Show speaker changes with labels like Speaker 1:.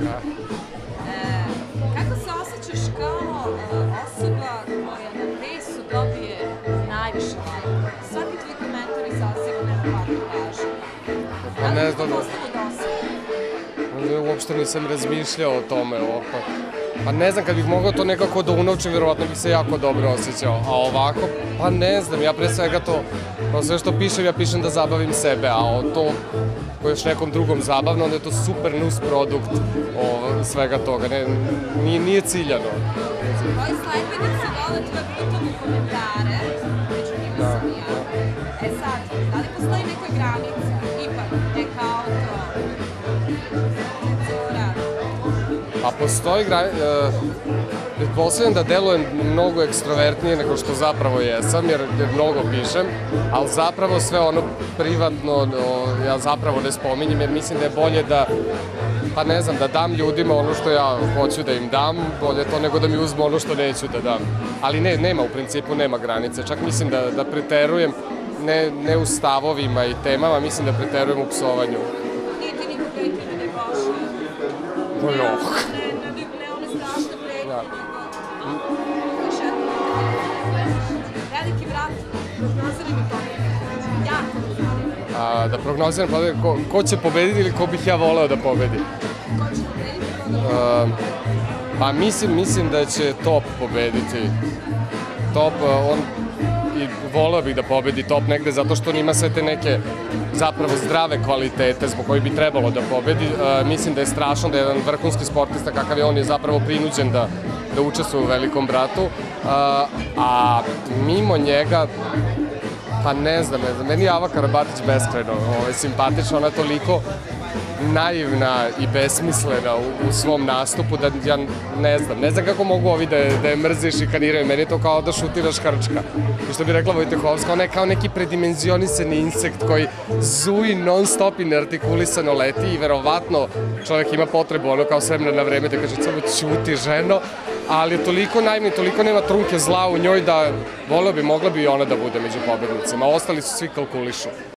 Speaker 1: Kako se osjećaš kao osoba koja na Fejsu dobije najviše lajkova? Svaki tvoj komentar izaziva neverovatnu pažnju.
Speaker 2: Pa ne znam,
Speaker 1: postalo dosadno?
Speaker 2: uopšte nisam razmišljao o tome. Pa ne znam, kad bih mogao to nekako da unovčim, verovatno bih se jako dobro osjećao. A ovako, pa ne znam, ja pre svega to, sve što pišem, ja pišem da zabavim sebe, a to ko još nekom drugom zabavno, onda je to super nus produkt svega toga, nije ciljano.
Speaker 1: Tvoji sledbenici vole tvoje brutalne komentare, među njima sam i ja. Sad, da li postoji neka granica, ipak, neka auto, cenzura?
Speaker 2: Pa postoji pretpostavljam da delujem mnogo ekstrovertnije nego što zapravo jesam, jer mnogo pišem, ali zapravo sve ono privatno ja zapravo ne spominjem, jer mislim da je bolje da, pa ne znam, da dam ljudima ono što ja hoću da im dam, bolje to nego da mi uzmu ono što neću da dam. Ali nema, u principu nema granice, čak mislim da preterujem, ne u stavovima i temama, mislim da preterujem u psovanju.
Speaker 1: Nije ti niko pretnje ne pošle?
Speaker 2: No.
Speaker 1: Ne one strašne pretnje, nego veliki brat, prognoziraj mi pobednika. Jako mi zanima.
Speaker 2: Da prognoziram pobednika, ko će pobediti ili ko bih ja voleo da pobedi?
Speaker 1: Ko će pobediti?
Speaker 2: Pa mislim da će Top pobediti. Top, i voleo bih da pobedi Top negde, zato što on ima sve te neke zapravo zdrave kvalitete zbog koji bi trebalo da pobedi. Mislim da je strašno da je jedan vrhunski sportista kakav je on je zapravo prinuđen da učestvuje u Velikom bratu, a mimo njega, pa ne znam, meni je Ava Karabatić beskrajno simpatična, ona je toliko naivna i besmislena u svom nastupu da ja ne znam kako mogu ovi da je mrze i šikaniraju, meni je to kao da šutiraš hrčka. I što bi rekla Vojtehovska, ona je kao neki predimenzionisani insekt koji zuji non stop i neartikulisano leti i verovatno čovjek ima potrebu ono kao s vremena na vreme da kaže samo ćuti ženo, ali je toliko naivna i toliko nema trunke zla u njoj da voleo bi, mogla bi i ona da bude među pobednicima, a ostali su svi kalkulišu.